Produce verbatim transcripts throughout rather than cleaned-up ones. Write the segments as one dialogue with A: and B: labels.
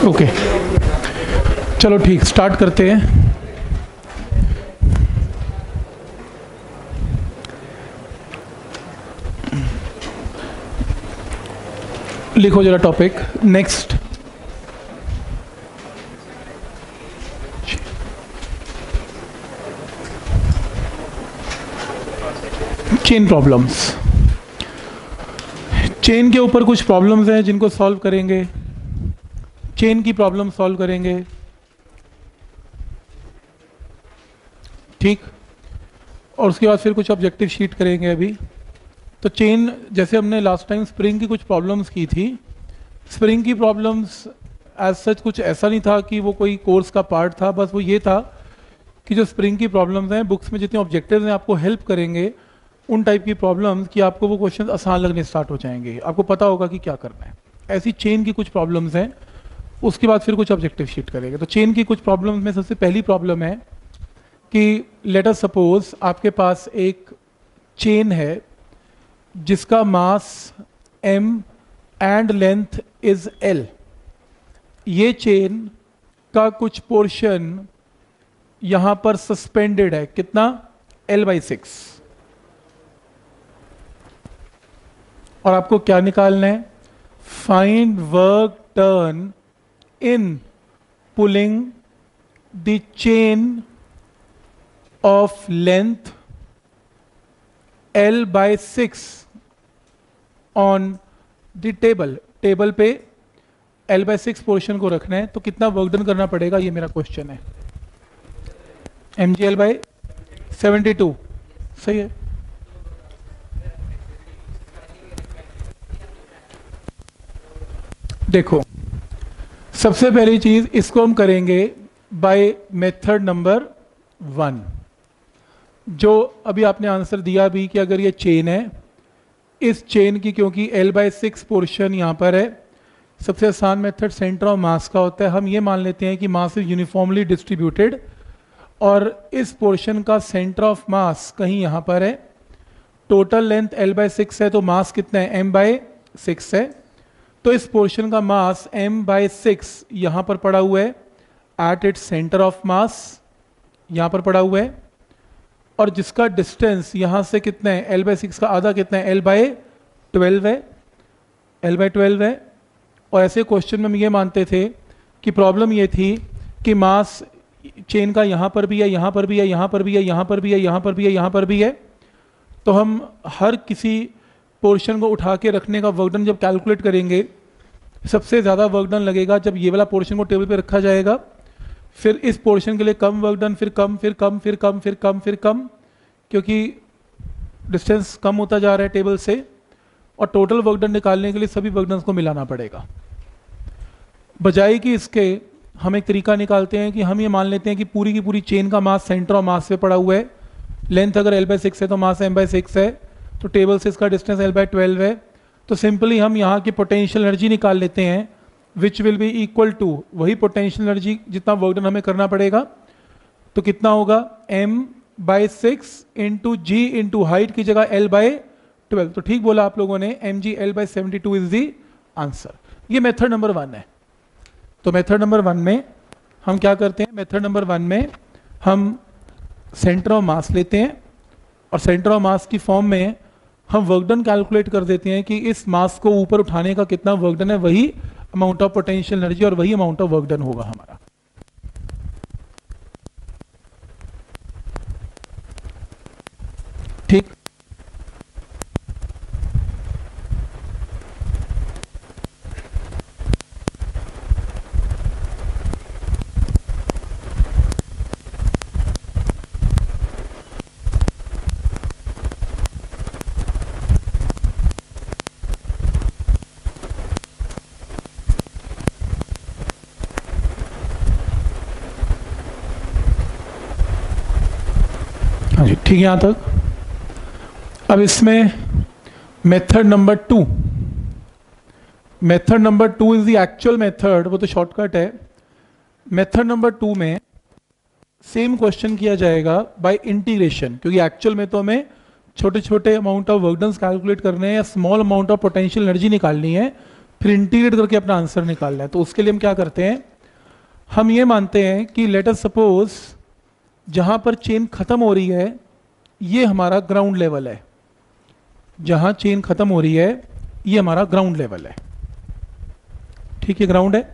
A: Okay चलो ठीक, start करते हैं। लिखो जरा topic next. Chain problems. Chain के ऊपर कुछ प्रॉब्लम्स हैं जिनको सॉल्व करेंगे। चेन की प्रॉब्लम सॉल्व करेंगे, ठीक। और उसके बाद फिर कुछ ऑब्जेक्टिव शीट करेंगे अभी। तो चेन, जैसे हमने लास्ट टाइम स्प्रिंग की कुछ प्रॉब्लम्स की थी, स्प्रिंग की प्रॉब्लम्स एज सच कुछ ऐसा नहीं था कि वो कोई कोर्स का पार्ट था, बस वो ये था कि जो स्प्रिंग की प्रॉब्लम्स हैं बुक्स में जितने ऑब्जेक्टिव्स हैं आपको हेल्प करेंगे उन टाइप की प्रॉब्लम्स कि आपको वो क्वेश्चन आसान लगने स्टार्ट हो जाएंगे, आपको पता होगा कि क्या करना है। ऐसी चेन की कुछ प्रॉब्लम्स हैं, उसके बाद फिर कुछ ऑब्जेक्टिव शीट करेंगे। तो चेन की कुछ प्रॉब्लम्स में सबसे पहली प्रॉब्लम है कि लेट अस सपोज आपके पास एक चेन है जिसका mass m and length is l। ये चेन का कुछ पोर्शन यहां पर सस्पेंडेड है, कितना, l बाई सिक्स। और आपको क्या निकालना है, find work done in pulling the chain of length L by six on the table। Table पे L by सिक्स पोर्शन को रखना है, तो कितना वर्क डन करना पड़ेगा, ये मेरा क्वेश्चन है। M G L by seventy two, सही है। देखो सबसे पहली चीज इसको हम करेंगे बाय मेथड नंबर वन। जो अभी आपने आंसर दिया भी कि अगर ये चेन है, इस चेन की क्योंकि L बाई सिक्स पोर्शन यहाँ पर है, सबसे आसान मेथड सेंटर ऑफ मास का होता है। हम ये मान लेते हैं कि मास इज यूनिफॉर्मली डिस्ट्रीब्यूटेड और इस पोर्शन का सेंटर ऑफ मास कहीं यहाँ पर है। Total length L by six है तो मास कितना है, m बाई सिक्स है। तो इस पोर्शन का मास m बाई सिक्स यहाँ पर पड़ा हुआ है at its centre of mass, यहाँ पर पड़ा हुआ है। और जिसका डिस्टेंस यहाँ से कितना है, l बाई सिक्स का आधा कितना है, l बाई ट्वेल्व है, l बाई ट्वेल्व है। और ऐसे क्वेश्चन में हम ये मानते थे कि प्रॉब्लम ये थी कि मास चेन का यहाँ पर भी है, यहाँ पर भी है, यहाँ पर भी है, यहाँ पर भी है, यहाँ पर भी है, यहाँ पर भी है। तो हम हर किसी पोर्शन को उठा के रखने का वर्क डन जब कैलकुलेट करेंगे, सबसे ज़्यादा वर्क डन लगेगा जब ये वाला पोर्शन को टेबल पे रखा जाएगा। फिर इस पोर्शन के लिए कम वर्क डन, फिर कम, फिर कम, फिर कम, फिर कम, फिर कम, क्योंकि डिस्टेंस कम होता जा रहा है टेबल से। और टोटल वर्क डन निकालने के लिए सभी वर्क डन को मिलाना पड़ेगा। बजाय कि इसके हम एक तरीका निकालते हैं कि हम ये मान लेते हैं कि पूरी की पूरी चेन का मास सेंटर ऑफ मास पे पड़ा हुआ है। लेंथ अगर L बाई सिक्स है तो मास m बाई सिक्स है, तो टेबल से इसका डिस्टेंस L बाई ट्वेल्व है। तो सिंपली हम यहाँ की पोटेंशियल एनर्जी निकाल लेते हैं which will be equal to वही पोटेंशियल एनर्जी जितना वर्क डन हमें करना पड़ेगा। तो कितना होगा, m by six into G into height की जगह L बाई ट्वेल्व। तो ठीक बोला आप लोगों ने, M G L by seventy two is the answer. ये मेथड नंबर वन है। तो मेथड नंबर वन में हम क्या करते हैं, मेथड नंबर वन में हम सेंटर ऑफ मास लेते हैं और सेंटर ऑफ मास की फॉर्म में हम वर्क डन कैलकुलेट कर देते हैं कि इस मास को ऊपर उठाने का कितना वर्क डन है, वही अमाउंट ऑफ पोटेंशियल एनर्जी और वही अमाउंट ऑफ वर्क डन होगा हमारा। ठीक, ठीक है यहाँ तक। अब इसमें method number two, method number two is the actual method, वो तो शॉर्टकट है। मेथड नंबर टू में सेम क्वेश्चन किया जाएगा बाय इंटीग्रेशन, क्योंकि एक्चुअल में तो हमें छोटे छोटे amount of work done calculate करने हैं या small amount of potential energy निकालनी है, फिर इंटीग्रेट करके अपना आंसर निकालना है। तो उसके लिए हम क्या करते हैं, हम ये मानते हैं कि लेट अस सपोज जहां पर चेन खत्म हो रही है ये हमारा ग्राउंड लेवल है, जहां चेन खत्म हो रही है ये हमारा ग्राउंड लेवल है। ठीक है, ग्राउंड है।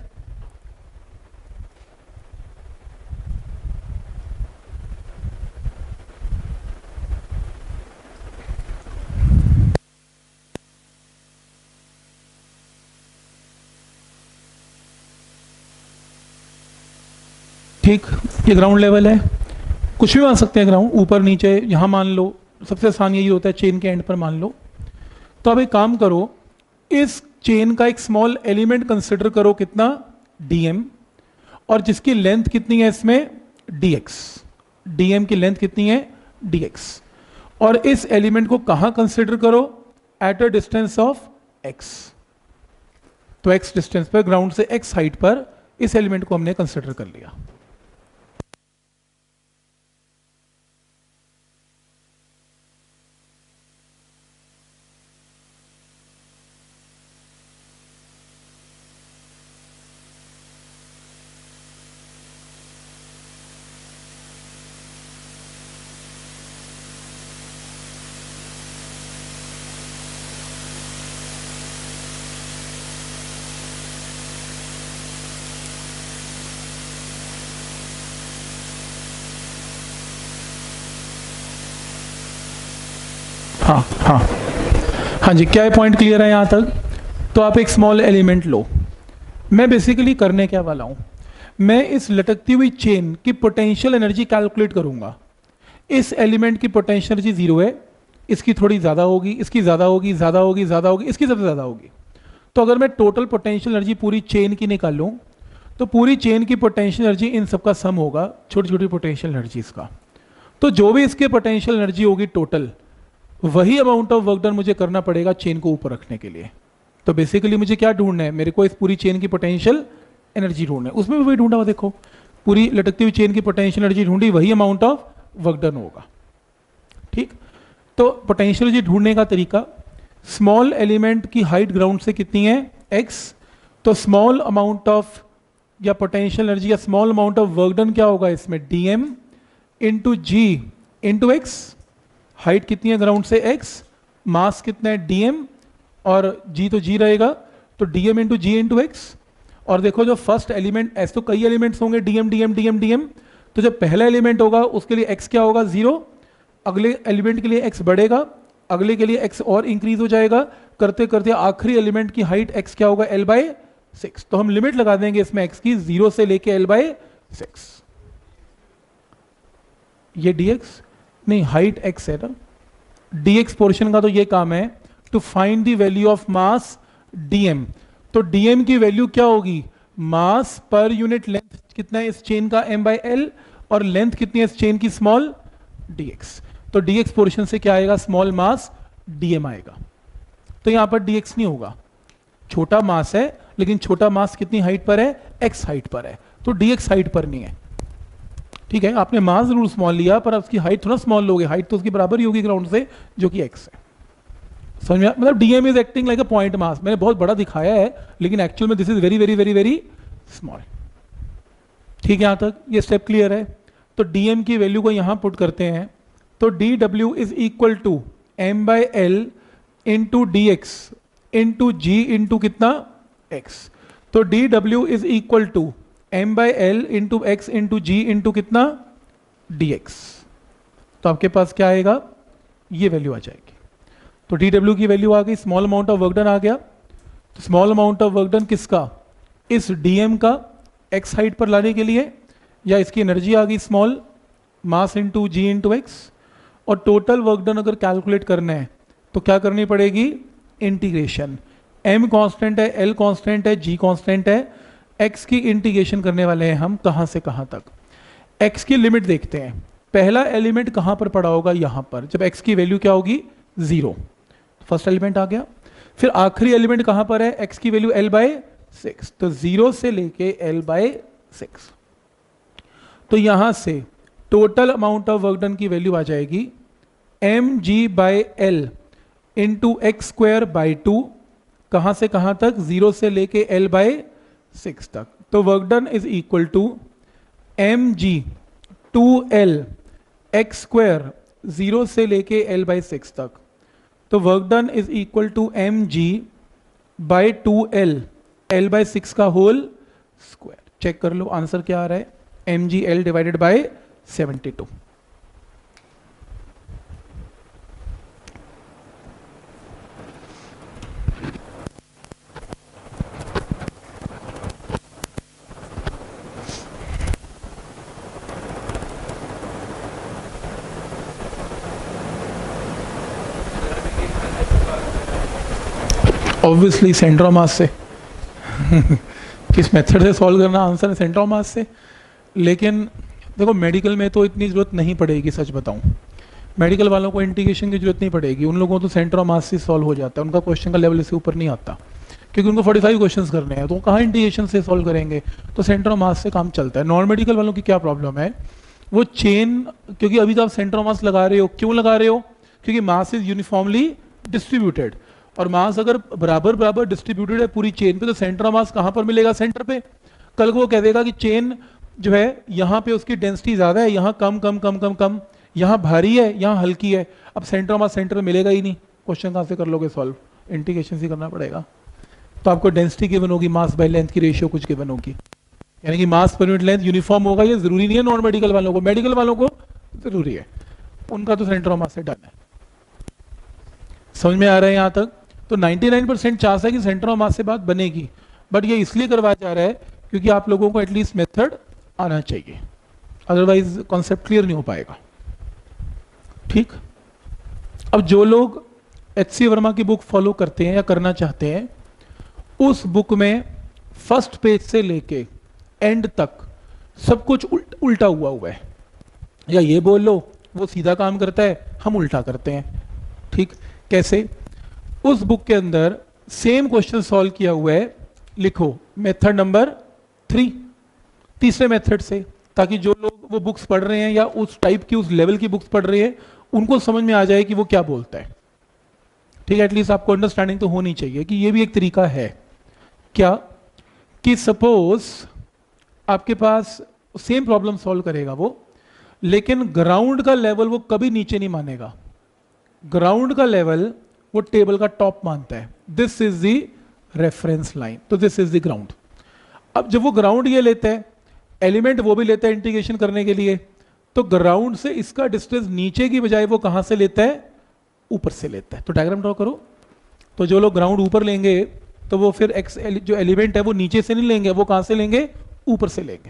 A: ठीक, ये ग्राउंड लेवल है। कुछ भी मान सकते हैं ग्राउंड, ऊपर नीचे, यहां मान लो, सबसे आसान यही होता है चेन के एंड पर मान लो। तो अब एक काम करो, इस चेन का एक स्मॉल एलिमेंट कंसिडर करो, कितना, डीएम, और जिसकी लेंथ कितनी है इसमें, डीएक्स। डीएम की लेंथ कितनी है, डीएक्स। और इस एलिमेंट को कहां कंसिडर करो, at a distance of X. तो एक्स डिस्टेंस पर, ग्राउंड से एक्स हाइट पर इस एलिमेंट को हमने कंसिडर कर लिया। हाँ हाँ हाँ जी, क्या पॉइंट क्लियर है यहाँ तक? तो आप एक स्मॉल एलिमेंट लो। मैं बेसिकली करने क्या वाला हूँ, मैं इस लटकती हुई चेन की पोटेंशियल एनर्जी कैलकुलेट करूँगा। इस एलिमेंट की पोटेंशियल एनर्जी जीरो है, इसकी थोड़ी ज़्यादा होगी, इसकी ज़्यादा होगी, ज़्यादा होगी, ज़्यादा होगी, इसकी सबसे ज़्यादा होगी। तो अगर मैं टोटल पोटेंशियल एनर्जी पूरी चेन की निकालूँ तो पूरी चेन की पोटेंशियल एनर्जी इन सबका सम होगा, छोटी छोटी पोटेंशियल एनर्जीज का। तो जो भी इसके पोटेंशियल एनर्जी होगी टोटल, वही अमाउंट ऑफ वर्क डन मुझे करना पड़ेगा चेन को ऊपर रखने के लिए। तो बेसिकली मुझे क्या ढूंढना है, मेरे को इस पूरी चेन की पोटेंशियल एनर्जी ढूंढना है। उसमें भी वही ढूंढा हुआ, देखो पूरी लटकती हुई चेन की पोटेंशियल एनर्जी ढूंढी, वही अमाउंट ऑफ वर्क डन होगा। ठीक, तो पोटेंशियल एनर्जी ढूंढने का तरीका, स्मॉल एलिमेंट की हाइट ग्राउंड से कितनी है, एक्स। तो स्मॉल अमाउंट ऑफ या पोटेंशियल एनर्जी या small amount of work done क्या होगा इसमें, D M into G into X. Height कितनी है ग्राउंड से, एक्स, मास कितना है, डीएम, और जी तो जी रहेगा, तो DM into G into X. और देखो जो फर्स्ट एलिमेंट, ऐसे तो कई एलिमेंट्स होंगे, डीएम डीएम डीएम डीएम, तो जब पहला एलिमेंट होगा उसके लिए एक्स क्या होगा, जीरो। अगले एलिमेंट के लिए एक्स बढ़ेगा, अगले के लिए एक्स और इंक्रीज हो जाएगा, करते करते आखिरी एलिमेंट की हाइट एक्स क्या होगा, एल बाय सिक्स। तो हम लिमिट लगा देंगे इसमें एक्स की, जीरो से लेके एल बाय सिक्स। ये डीएक्स नहीं, हाइट एक्स है ना, डीएक्स पोर्शन का तो ये काम है to find the value of mass DM. तो डीएम की वैल्यू क्या होगी, मास पर यूनिट लेंथ कितना है इस चेन का, एम बाय एल, और लेंथ कितनी है इस चेन की, स्मॉल डीएक्स। तो डीएक्स पोर्शन से क्या आएगा, स्मॉल मास डीएम आएगा। तो यहां पर डीएक्स नहीं होगा, छोटा मास है, लेकिन छोटा मास कितनी हाइट पर है, एक्स हाइट पर है, तो डीएक्स हाइट पर नहीं है। ठीक है, आपने मास जरूर स्मॉल लिया पर उसकी हाइट थोड़ा स्मॉल लोगे, हाइट तो उसकी बराबर ही होगी ग्राउंड से, जो कि एक्स है। समझ में, मतलब DM is acting like a point mass. मैंने बहुत बड़ा दिखाया है, लेकिन एक्चुअल में this is very very very very small. ठीक है, यहां तक ये स्टेप क्लियर है। तो डीएम की वैल्यू को यहां पुट करते हैं, तो D W is equal to M by L into D X into G into कितना, एक्स। तो D W is equal to M by L into X into G into कितना, D X. तो आपके पास क्या आएगा, ये वैल्यू आ जाएगी। तो डी डब्ल्यू की वैल्यू आ गई, small amount of work done आ गया। तो small amount of work done किसका, इस डीएम का एक्स हाइट पर लाने के लिए, या इसकी एनर्जी आ गई small mass into G into X. और टोटल वर्क डन अगर कैलकुलेट करना है तो क्या करनी पड़ेगी, इंटीग्रेशन। एम कांस्टेंट है, एल कांस्टेंट है, जी कांस्टेंट है, एक्स की इंटीग्रेशन करने वाले हैं हम, कहां से कहां तक। एक्स की लिमिट देखते हैं, पहला एलिमेंट कहां पर पड़ा होगा, यहां पर, जब एक्स की वैल्यू क्या होगी, जीरो। फर्स्ट एलिमेंट आ गया। फिर आखिरी एलिमेंट कहां पर है, एक्स की वैल्यू एल बाय सिक्स, तो जीरो से लेके एल बाय सिक्स। तो यहां से total amount of work done की वैल्यू आ जाएगी M G by L into X square by two कहां से कहां तक, जीरो से लेके एल बाय सिक्स तक। तो work done is equal to M G two L X square, zero से लेके एल बाय सिक्स तक। तो work done is equal to M G by two L, L by six का whole square. Check कर लो answer क्या आ रहा है, M G L divided by seventy two. Obviously centre of mass से किस मेथड से सॉल्व करना, आंसर है सेंटर ऑफ मास से। लेकिन देखो मेडिकल में तो इतनी ज़रूरत नहीं पड़ेगी, सच बताऊं मेडिकल वालों को इंटीग्रेशन की जरूरत नहीं पड़ेगी, उन लोगों को तो सेंटर ऑफ मास से सॉल्व हो जाता है, उनका क्वेश्चन का लेवल इससे ऊपर नहीं आता, क्योंकि उनको पैंतालीस क्वेश्चंस करने हैं, तो कहाँ इंटीग्रेशन से सॉल्व करेंगे, तो सेंटर ऑफ मास से काम चलता है। नॉन मेडिकल वालों की क्या प्रॉब्लम है, वो चेन, क्योंकि अभी तो आप सेंटर ऑफ मास लगा रहे हो, क्यों लगा रहे हो, क्योंकि मास इज यूनिफॉर्मली डिस्ट्रीब्यूटेड, और मास अगर बराबर बराबर डिस्ट्रीब्यूटेड है पूरी चेन पे, तो सेंटर ऑफ मास कहाँ पर मिलेगा, सेंटर पे। कल को वो कह देगा कि चेन जो है यहाँ पे उसकी डेंसिटी ज़्यादा है, यहाँ कम कम कम कम कम, यहाँ भारी है यहाँ हल्की है, अब सेंटर ऑफ मास सेंटर में मिलेगा ही नहीं, क्वेश्चन कहाँ से कर लोगे सॉल्व, इंटीग्रेशन से करना पड़ेगा। तो आपको डेंसिटी गिवन होगी, मास बाय लेंथ की रेशियो कुछ गिवन होगी, यानी कि मास पर यूनिट लेंथ यूनिफॉर्म होगा, ये जरूरी नहीं है नॉन मेडिकल वालों को, मेडिकल वालों को जरूरी है, उनका तो सेंटर ऑफ मास से डन है। समझ में आ रहा है यहाँ तक। तो निन्यानवे परसेंट चांस है कि सेंटर ऑफ मास से बात बनेगी, बट ये इसलिए करवाया जा रहा है क्योंकि आप लोगों को एटलीस्ट मेथड आना चाहिए, अदरवाइज कॉन्सेप्ट क्लियर नहीं हो पाएगा। ठीक, अब जो लोग एच सी वर्मा की बुक फॉलो करते हैं या करना चाहते हैं, उस बुक में फर्स्ट पेज से लेके एंड तक सब कुछ उल्ट, उल्टा हुआ हुआ है, या ये बोल लो वो सीधा काम करता है, हम उल्टा करते हैं। ठीक, कैसे, उस बुक के अंदर सेम क्वेश्चन सॉल्व किया हुआ है, लिखो मेथड नंबर थ्री, तीसरे मेथड से, ताकि जो लोग वो बुक्स पढ़ रहे हैं या उस टाइप की उस लेवल की बुक्स पढ़ रहे हैं, उनको समझ में आ जाए कि वो क्या बोलता है। ठीक है, एटलीस्ट आपको अंडरस्टैंडिंग तो होनी चाहिए कि ये भी एक तरीका है। क्या कि सपोज आपके पास सेम प्रॉब्लम सॉल्व करेगा वो, लेकिन ग्राउंड का लेवल वो कभी नीचे नहीं मानेगा, ग्राउंड का लेवल वो टेबल का टॉप मानता है, this is the reference line, तो दिस इज द ग्राउंड। अब जब वो ग्राउंड ये लेता है, एलिमेंट वो भी लेता है इंटीग्रेशन करने के लिए, तो ग्राउंड से इसका डिस्टेंस नीचे की बजाय वो कहां से लेता है, ऊपर से लेता है। तो डायग्राम ड्रॉ करो, तो जो लोग ग्राउंड ऊपर लेंगे तो वो फिर एक्स जो एलिमेंट है वो नीचे से नहीं लेंगे, वो कहां से लेंगे, ऊपर से लेंगे।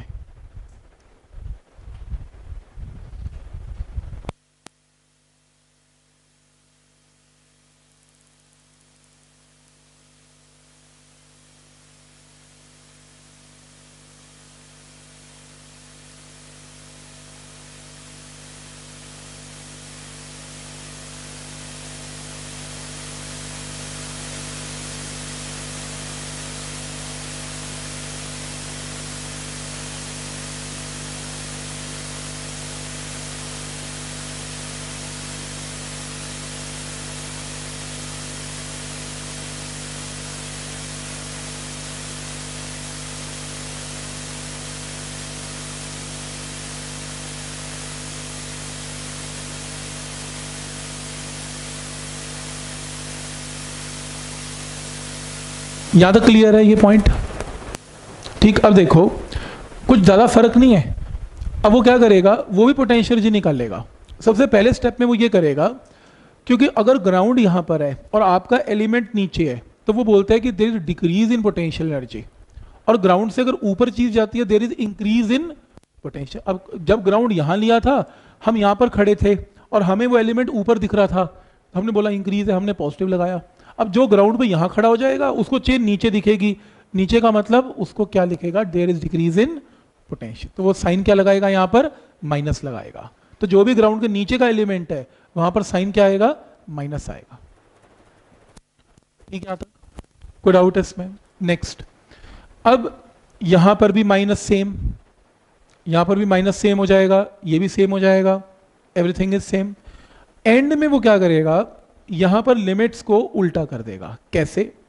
A: यहां तक क्लियर है ये पॉइंट। ठीक, अब देखो कुछ ज़्यादा फर्क नहीं है। अब वो क्या करेगा, वो भी पोटेंशियल एनर्जी निकालेगा। सबसे पहले स्टेप में वो ये करेगा, क्योंकि अगर ग्राउंड यहाँ पर है और आपका एलिमेंट नीचे है, तो वो बोलता है कि there is decrease in potential energy, और ग्राउंड से अगर ऊपर चीज जाती है there is increase in potential. अब जब ग्राउंड यहाँ लिया था, हम यहाँ पर खड़े थे और हमें वो एलिमेंट ऊपर दिख रहा था, हमने बोला इंक्रीज है, हमने पॉजिटिव लगाया। अब जो ग्राउंड पे यहाँ खड़ा हो जाएगा उसको चेन नीचे दिखेगी, नीचे का मतलब उसको क्या लिखेगा, there is decrease in potential, तो वो साइन क्या लगाएगा, यहाँ पर माइनस लगाएगा। तो जो भी ग्राउंड के नीचे का एलिमेंट है वहां पर साइन क्या आएगा, माइनस आएगा। ठीक है, यहाँ तक कोई डाउट है इसमें। नेक्स्ट, अब यहां पर भी माइनस सेम, यहां पर भी माइनस सेम हो जाएगा, ये भी सेम हो जाएगा, एवरीथिंग इज सेम। एंड में वो क्या करेगा, यहां पर लिमिट्स को उल्टा कर देगा। कैसे,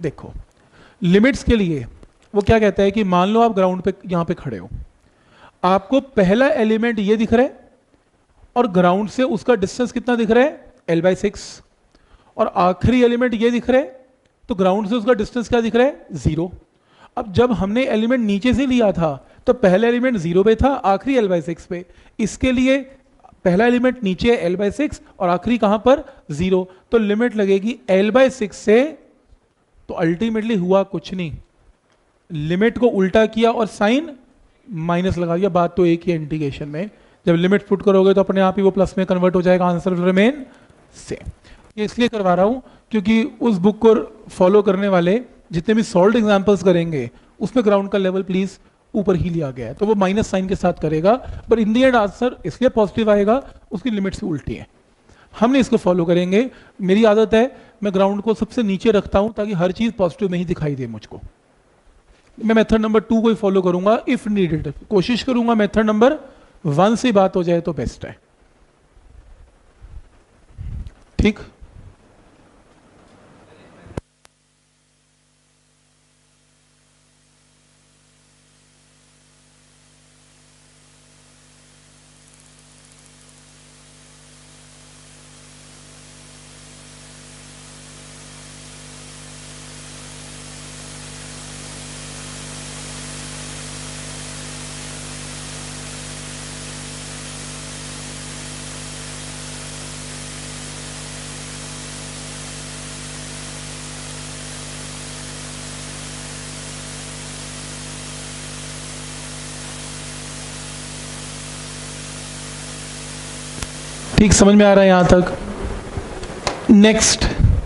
A: देखो लिमिट्स के लिए वो क्या कहता है कि मान लो आप ग्राउंड पे यहां पे खड़े हो, आपको पहला एलिमेंट ये दिख रहा है और ग्राउंड से उसका डिस्टेंस कितना दिख रहा है, एल बाई सिक्स, और आखिरी एलिमेंट ये दिख रहा है तो ग्राउंड से उसका डिस्टेंस क्या दिख रहा है, जीरो। अब जब हमने एलिमेंट नीचे से लिया था तो पहला एलिमेंट जीरो पे था, आखिरी एल बाई सिक्स पे। इसके लिए पहला एलिमेंट नीचे एल बाई सिक्स और आखिरी कहां पर, जीरो, तो लिमिट लगेगी एल बाई सिक्स से। तो अल्टीमेटली हुआ कुछ नहीं, लिमिट को उल्टा किया और साइन माइनस लगा दिया, बात तो एक ही इंटीग्रेशन में। जब लिमिट पुट करोगे तो अपने आप ही वो प्लस में कन्वर्ट हो जाएगा, आंसर विल रिमेन सेम। ये इसलिए करवा रहा हूं क्योंकि उस बुक को फॉलो करने वाले जितने भी सॉल्व एग्जांपल्स करेंगे उसमें ग्राउंड का लेवल प्लीज ऊपर ही लिया गया है, तो वो माइनस साइन के साथ करेगा, पर इन दी एंड आंसर इसलिए पॉजिटिव आएगा, उसकी लिमिट से उल्टी है। हमने इसको फॉलो करेंगे। मेरी आदत है मैं ग्राउंड को सबसे नीचे रखता हूं ताकि हर चीज पॉजिटिव में ही दिखाई दे मुझको। मैं मेथड नंबर टू को ही फॉलो करूंगा इफ नीडेड, कोशिश करूंगा मेथड नंबर वन से बात हो जाए तो बेस्ट है। ठीक, ठीक समझ में आ रहा है यहां तक। नेक्स्ट,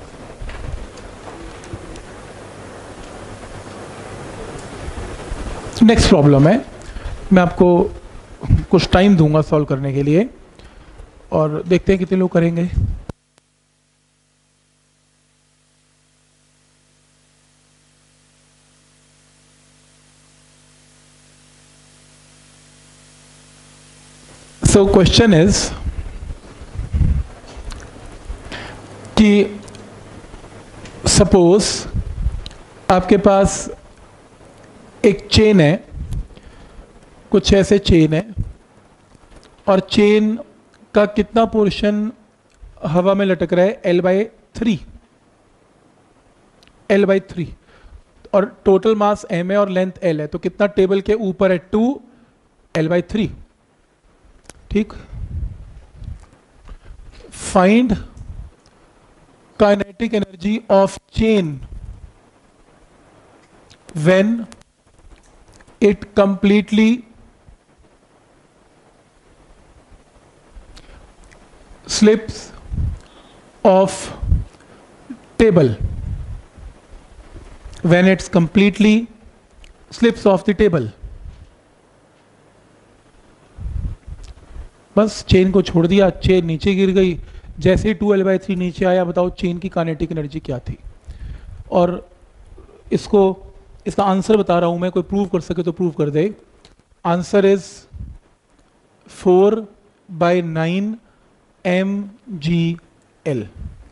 A: नेक्स्ट प्रॉब्लम है, मैं आपको कुछ टाइम दूंगा सॉल्व करने के लिए और देखते हैं कितने लोग करेंगे। सो क्वेश्चन इज कि सपोज आपके पास एक चेन है, कुछ ऐसे चेन है, और चेन का कितना पोर्शन हवा में लटक रहा है, L by three, L by three, और टोटल मास एम है और लेंथ एल है, तो कितना टेबल के ऊपर है, टू एल बाई थ्री। ठीक, find kinetic energy of chain when it completely slips off table, when it's completely slips off the table। बस चेन को छोड़ दिया, चेन नीचे गिर गई, जैसे ही टू एल बाई थ्री नीचे आया, बताओ चेन की काइनेटिक एनर्जी क्या थी। और इसको, इसका आंसर बता रहा हूं मैं, कोई प्रूव कर सके तो प्रूव कर दे। Answer is four by nine M G L,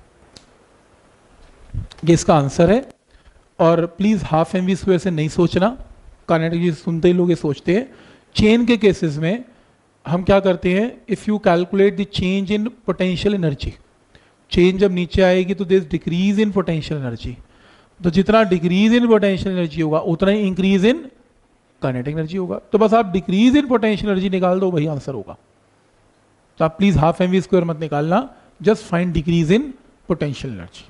A: ये इसका आंसर है। और please half M V square से नहीं सोचना, काइनेटिक एनर्जी सुनते ही लोग ये सोचते हैं। चेन के केसेस में हम क्या करते हैं, if you calculate the change in potential energy, chain जब नीचे आएगी तो there is decrease in potential energy, तो जितना डिक्रीज इन पोटेंशियल एनर्जी होगा उतना ही इंक्रीज इन काइनेटिक एनर्जी होगा। तो बस आप डिक्रीज इन पोटेंशियल एनर्जी निकाल दो, वही आंसर होगा। तो आप please half M V square मत निकालना, just find decrease in potential energy.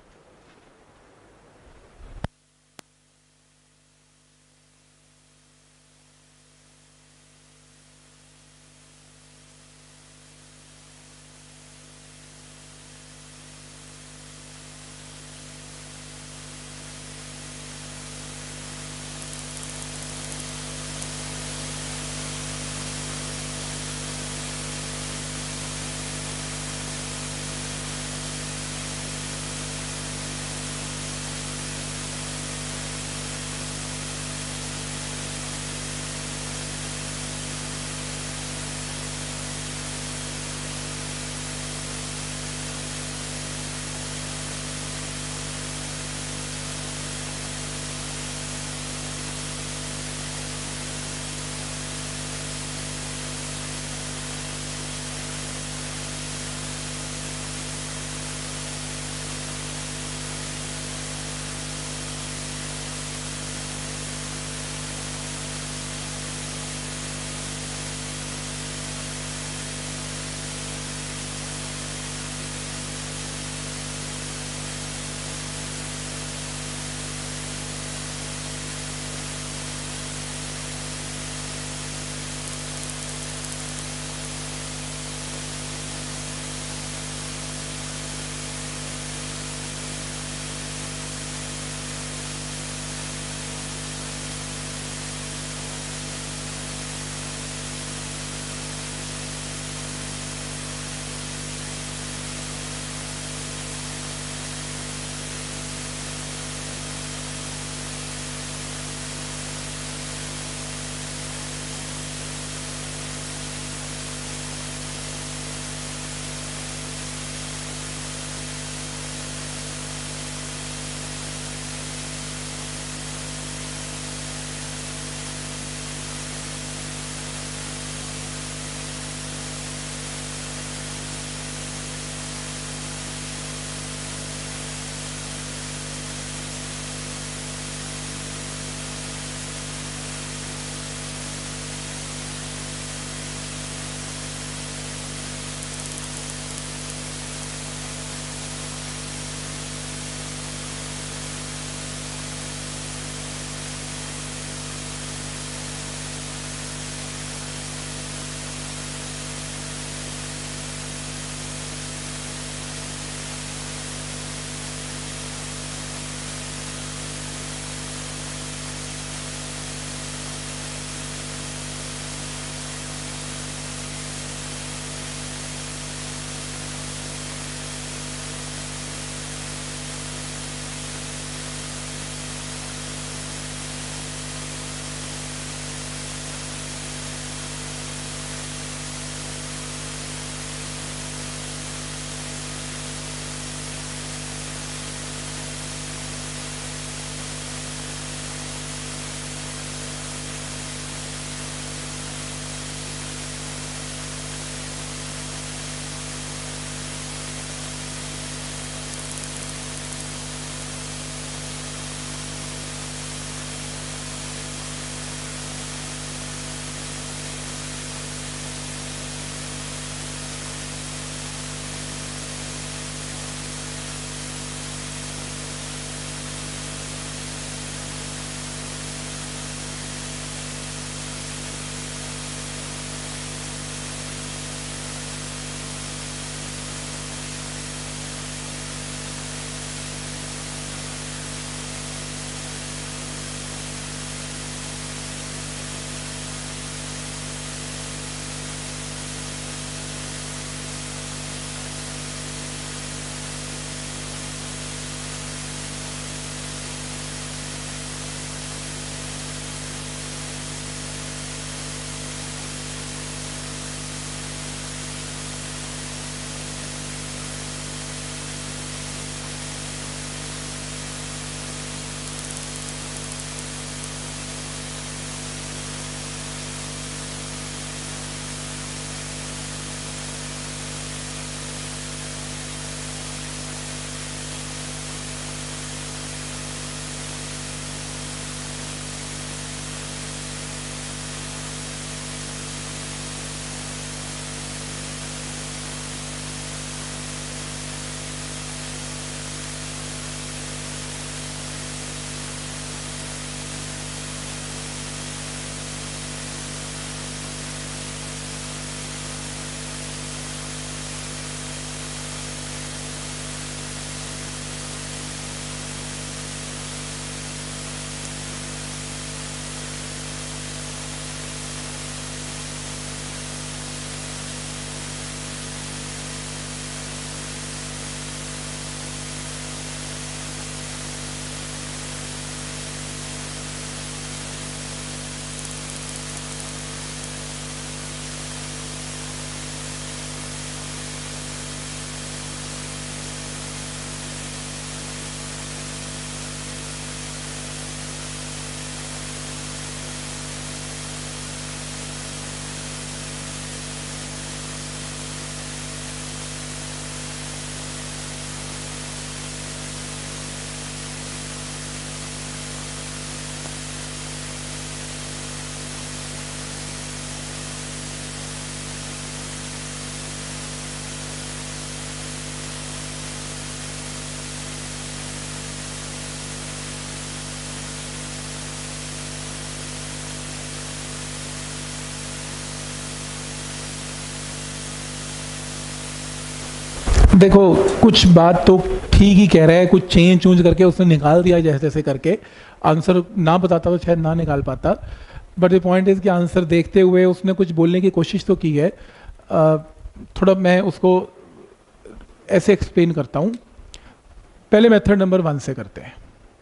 A: देखो कुछ बात तो ठीक ही कह रहा है, कुछ चेंज चूंज करके उसने निकाल दिया जैसे जैसे करके। आंसर ना बताता तो शायद ना निकाल पाता, बट द पॉइंट इज कि आंसर देखते हुए उसने कुछ बोलने की कोशिश तो की है। आ, थोड़ा मैं उसको ऐसे एक्सप्लेन करता हूँ। पहले मेथड नंबर वन से करते हैं।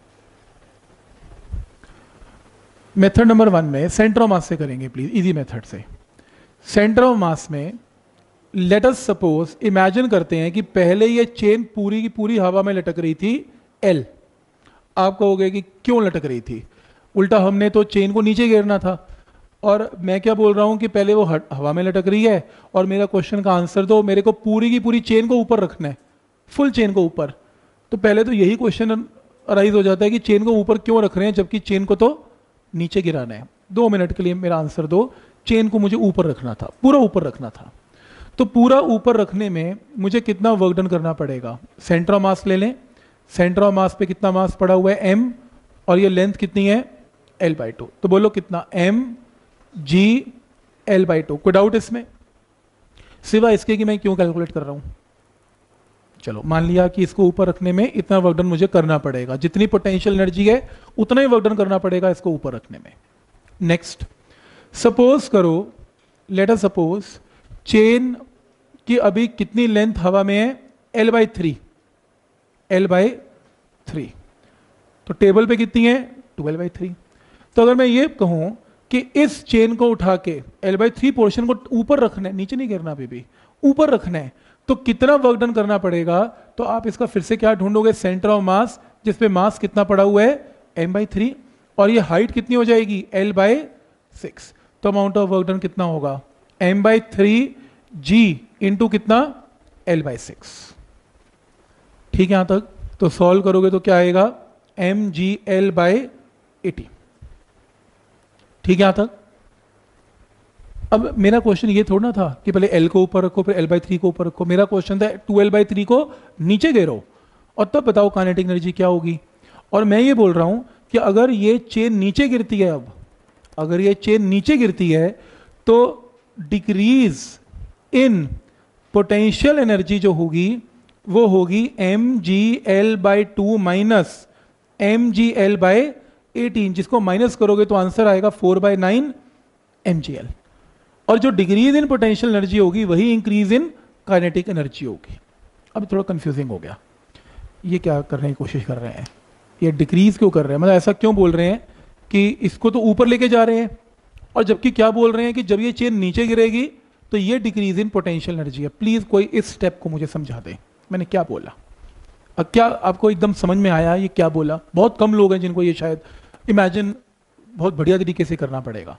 A: मेथड नंबर वन में सेंटर ऑफ मास से करेंगे प्लीज, इजी मेथड से। सेंटर ऑफ मास में लेट अस सपोज, इमेजिन करते हैं कि पहले ये चेन पूरी की पूरी हवा में लटक रही थी एल। आप कहोगे कि क्यों लटक रही थी, उल्टा हमने तो चेन को नीचे गिरना था। और मैं क्या बोल रहा हूं कि पहले वो हवा में लटक रही है और मेरा क्वेश्चन का आंसर दो, मेरे को पूरी की पूरी चेन को ऊपर रखना है, फुल चेन को ऊपर। तो पहले तो यही क्वेश्चन अराइज हो जाता है कि चेन को ऊपर क्यों रख रहे हैं जबकि चेन को तो नीचे गिराना है। दो मिनट के लिए मेरा आंसर दो, चेन को मुझे ऊपर रखना था, पूरा ऊपर रखना था। तो पूरा ऊपर रखने में मुझे कितना वर्क डन करना पड़ेगा? सेंटर ऑफ मास ले लें। सेंटर ऑफ मास पे कितना मास पड़ा हुआ है? एम, और ये लेंथ कितनी है? L by two. तो बोलो कितना? M G L by two. कोई डाउट इसमें? सिवाय इसके कि मैं क्यों कैलकुलेट कर रहा हूं। चलो मान लिया कि इसको ऊपर रखने में इतना वर्क डन मुझे करना पड़ेगा, जितनी पोटेंशियल एनर्जी है उतना ही वर्क डन करना पड़ेगा इसको ऊपर रखने में। नेक्स्ट, सपोज करो, लेट अस सपोज चेन की अभी कितनी लेंथ हवा में है? L by three, L by three. तो टेबल पे कितनी है? Twelve by three. तो अगर मैं ये कहूं कि इस चेन को उठा के एल बाई थ्री पोर्शन को ऊपर रखना है, नीचे नहीं गिरना, अभी भी ऊपर रखना है, तो कितना वर्क डन करना पड़ेगा? तो आप इसका फिर से क्या ढूंढोगे? सेंटर ऑफ मास, जिसपे मास कितना पड़ा हुआ है? एम बाई थ्री, और ये हाइट कितनी हो जाएगी? L by six. तो अमाउंट ऑफ वर्क डन कितना होगा? M by three G into कितना? L by six. ठीक है यहां तक? तो सॉल्व करोगे तो क्या आएगा? M G L by eighty. ठीक है यहां तक? अब मेरा क्वेश्चन ये थोड़ा ना था कि पहले एल को ऊपर रखो फिर एल बाई थ्री को ऊपर रखो। मेरा क्वेश्चन था टू एल बाई थ्री को नीचे गिरो और तब बताओ काइनेटिक एनर्जी क्या होगी। और मैं ये बोल रहा हूं कि अगर ये चेन नीचे गिरती है, अब अगर ये चेन नीचे गिरती है तो डिक्रीज इन पोटेंशियल एनर्जी जो होगी वो होगी M G L by two minus M G L by eighteen, जिसको माइनस करोगे तो आंसर आएगा four by nine M G L. और जो डिक्रीज इन पोटेंशियल एनर्जी होगी वही इंक्रीज इन काइनेटिक एनर्जी होगी। अब थोड़ा कंफ्यूजिंग हो गया, ये क्या करने की कोशिश कर रहे हैं, ये डिक्रीज क्यों कर रहे हैं, मतलब ऐसा क्यों बोल रहे हैं कि इसको तो ऊपर लेके जा रहे हैं, और जबकि क्या बोल रहे हैं कि जब ये चेन नीचे गिरेगी तो ये डिक्रीज इन पोटेंशियल एनर्जी है। प्लीज कोई इस स्टेप को मुझे समझा दे, मैंने क्या बोला? अब क्या आपको एकदम समझ में आया ये क्या बोला? बहुत कम लोग हैं जिनको ये शायद इमेजिन बहुत बढ़िया तरीके से करना पड़ेगा।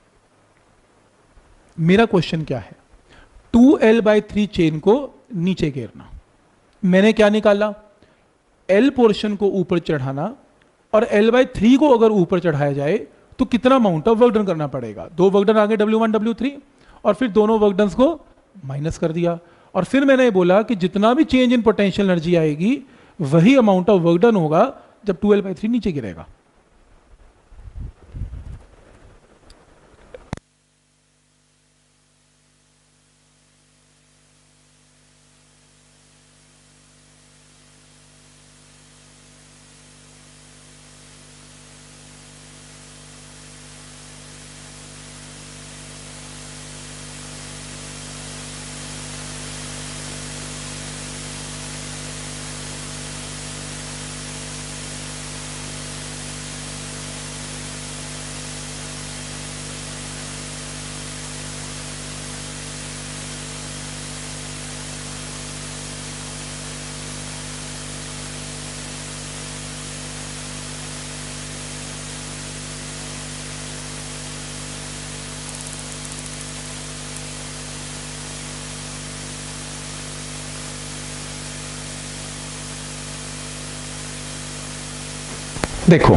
A: मेरा क्वेश्चन क्या है? Two L by three chain को नीचे गिरना, मैंने क्या निकाला? एल पोर्शन को ऊपर चढ़ाना, और एल बाई थ्री को अगर ऊपर चढ़ाया जाए तो कितना अमाउंट ऑफ वर्क डन करना पड़ेगा? दो वर्क डन आगे डब्ल्यू वन डब्ल्यू थ्री, और फिर दोनों वर्क डन को माइनस कर दिया। और फिर मैंने बोला कि जितना भी चेंज इन पोटेंशियल एनर्जी आएगी वही अमाउंट ऑफ वर्क डन होगा जब टू एल बाई थ्री नीचे गिरेगा। देखो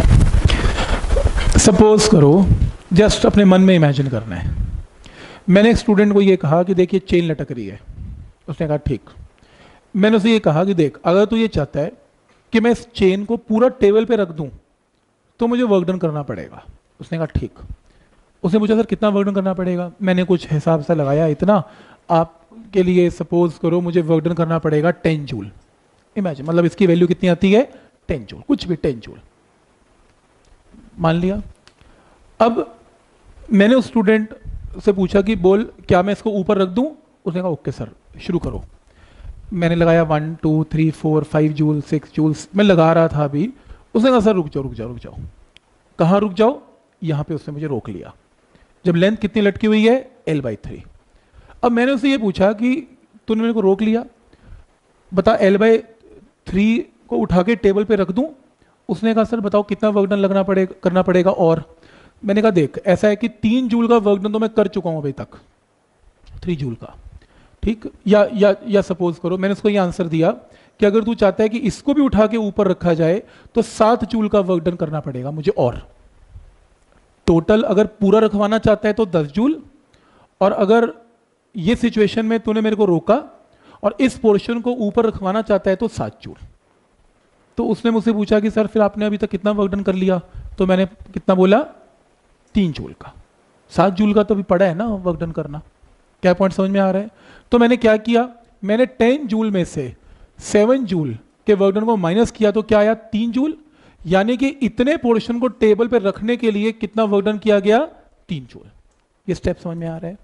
A: सपोज करो, जस्ट अपने मन में इमेजिन करना है, मैंने एक स्टूडेंट को ये कहा कि देखिए चेन लटक रही है। उसने कहा ठीक। मैंने उसे ये कहा कि देख, अगर तू ये चाहता है कि मैं इस चेन को पूरा टेबल पे रख दूं तो मुझे वर्क डन करना पड़ेगा। उसने कहा ठीक। उसने पूछा सर कितना वर्क डन करना पड़ेगा? मैंने कुछ हिसाब से लगाया इतना, आप के लिए सपोज करो मुझे वर्क डन करना पड़ेगा टेन जूल, इमेजिन, मतलब इसकी वैल्यू कितनी आती है, टेन जूल, कुछ भी टेन जूल मान लिया। अब मैंने उस स्टूडेंट से पूछा कि बोल क्या मैं इसको ऊपर रख दूं, उसने कहा ओके सर शुरू करो। मैंने लगाया one two three four five joule six joule, मैं लगा रहा था अभी, उसने कहा सर रुक जाओ रुक जाओ रुक जाओ। कहाँ रुक जाओ, यहाँ पे उसने मुझे रोक लिया जब लेंथ कितनी लटकी हुई है, एल बाई थ्री। अब मैंने उससे ये पूछा कि तूने मेरे को रोक लिया, बता एल बाई थ्री को उठा के टेबल पे रख दूं। उसने कहा सर बताओ कितना वर्क डन लगना पड़ेगा करना पड़ेगा और। मैंने कहा देख ऐसा है कि तीन जूल का वर्क डन तो मैं कर चुका हूं अभी तक, थ्री जूल का, ठीक, या या या सपोज करो मैंने उसको ये आंसर दिया कि अगर तू चाहता है कि इसको भी उठा के ऊपर रखा जाए तो सात जूल का वर्क डन करना पड़ेगा मुझे और। टोटल अगर पूरा रखवाना चाहता है तो दस जूल, और अगर ये सिचुएशन में तूने मेरे को रोका और इस पोर्शन को ऊपर रखवाना चाहता है तो सात जूल। तो उसने मुझसे पूछा कि सर फिर आपने अभी तक कितना वर्क डन कर लिया, तो मैंने कितना बोला, तीन जूल का। सात जूल का तो अभी पड़ा है ना वर्क डन करना। क्या पॉइंट समझ में आ रहा है? तो मैंने क्या किया, मैंने टेन जूल में से सेवन जूल के वर्क डन को माइनस किया तो क्या आया, तीन जूल, यानी कि इतने पोर्शन को टेबल पे रखने के लिए कितना वर्क डन किया गया, तीन जूल। ये स्टेप समझ में आ रहा है,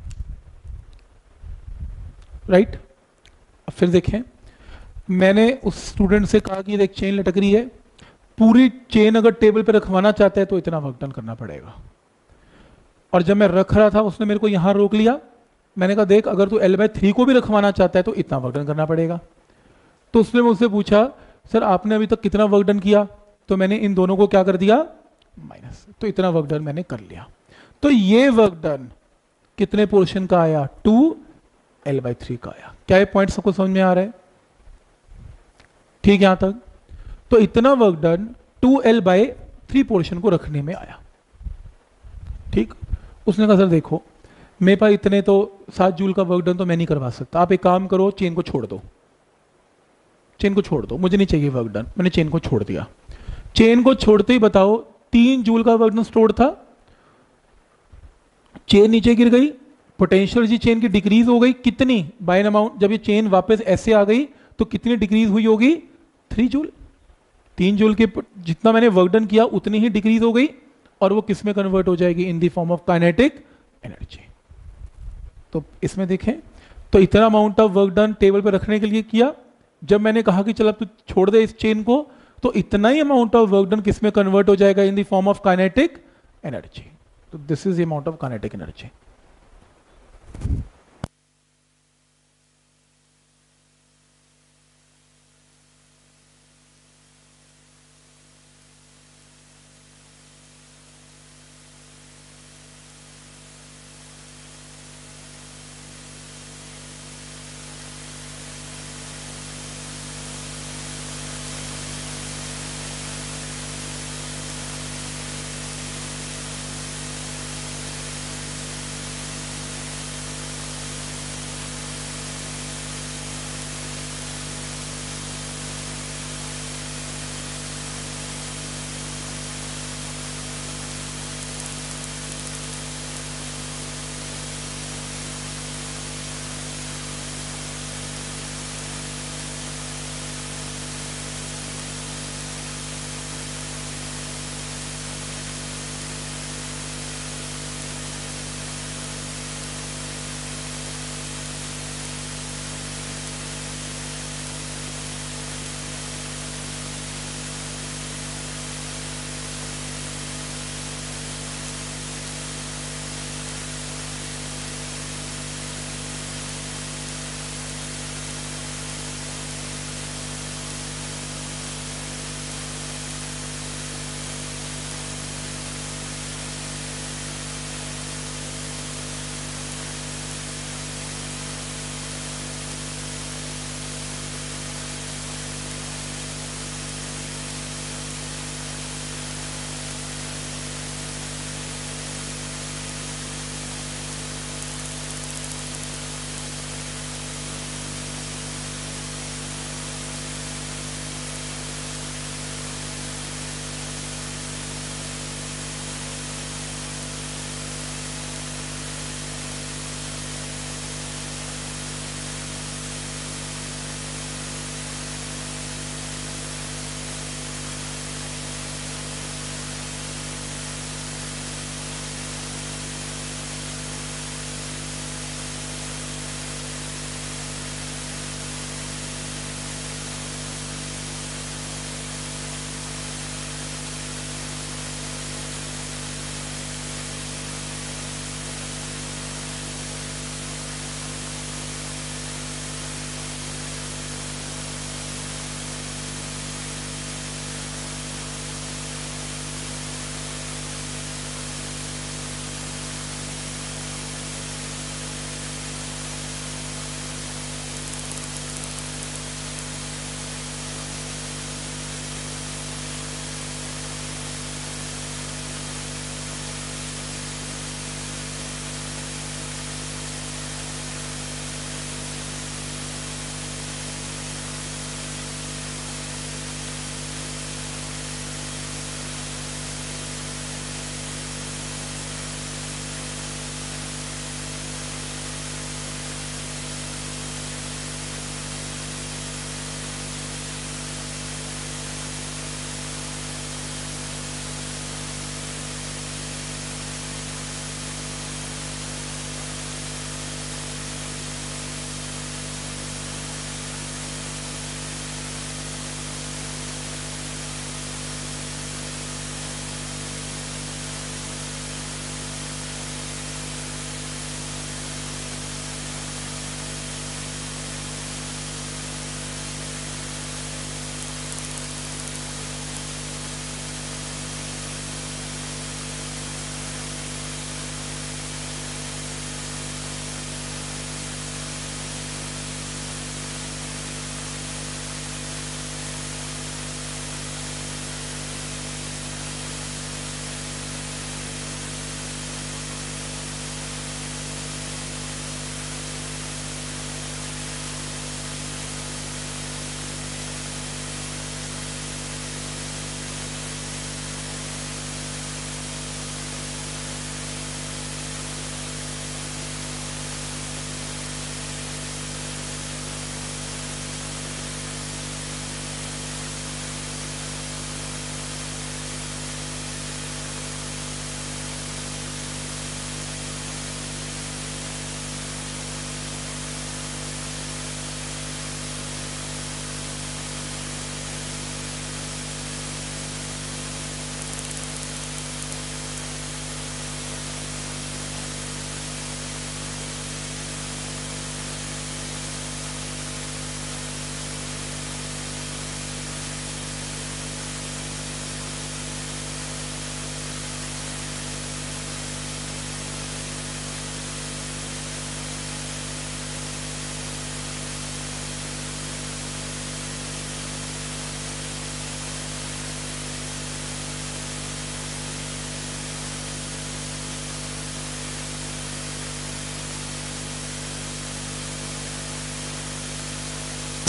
A: राइट? अब फिर देखें, मैंने उस स्टूडेंट से कहा कि देख चेन लटक रही है, पूरी चेन अगर टेबल पे रखवाना चाहते हैं तो इतना वर्क डन करना पड़ेगा। और जब मैं रख रहा था उसने मेरे को यहां रोक लिया। मैंने कहा देख अगर तू एल बाई थ्री को भी रखवाना चाहता है तो इतना वर्क डन करना पड़ेगा। तो उसने मुझसे पूछा सर आपने अभी तक कितना वर्क डन किया, तो मैंने इन दोनों को क्या कर दिया, माइनस, तो इतना वर्क डन मैंने कर लिया। तो ये वर्क डन कितने पोर्शन का आया, टू एल बाई थ्री का आया। क्या ये पॉइंट सबको समझ में आ रहा है? ठीक, यहां तक। तो इतना work done two L by three portion को रखने में आया, ठीक। उसने कहा सर देखो मेरे पास इतने तो सात जूल का वर्क डन तो मैं नहीं करवा सकता, आप एक काम करो चेन को छोड़ दो, चेन को छोड़ दो, मुझे नहीं चाहिए वर्क डन। मैंने चेन को छोड़ दिया। चेन को छोड़ते ही बताओ तीन जूल का वर्क डन स्टोर्ड था, चेन नीचे गिर गई, पोटेंशियल एनर्जी चेन की डिक्रीज हो गई कितनी, बाय एन अमाउंट। जब ये चेन वापस ऐसे आ गई तो कितनी डिक्रीज हुई होगी, थ्री जूल। तीन जूल के जितना मैंने वर्क डन किया उतनी ही डिक्रीज हो गई, और वो किस में कन्वर्ट हो जाएगी, in the form of kinetic energy. तो इसमें देखें तो इतना amount of work done table पे रखने के लिए किया। जब मैंने कहा कि चल अब तू छोड़ दे इस चेन को, तो इतना ही अमाउंट ऑफ वर्क डन किस में कन्वर्ट हो जाएगा, in the form of kinetic energy. तो this is the amount of kinetic energy.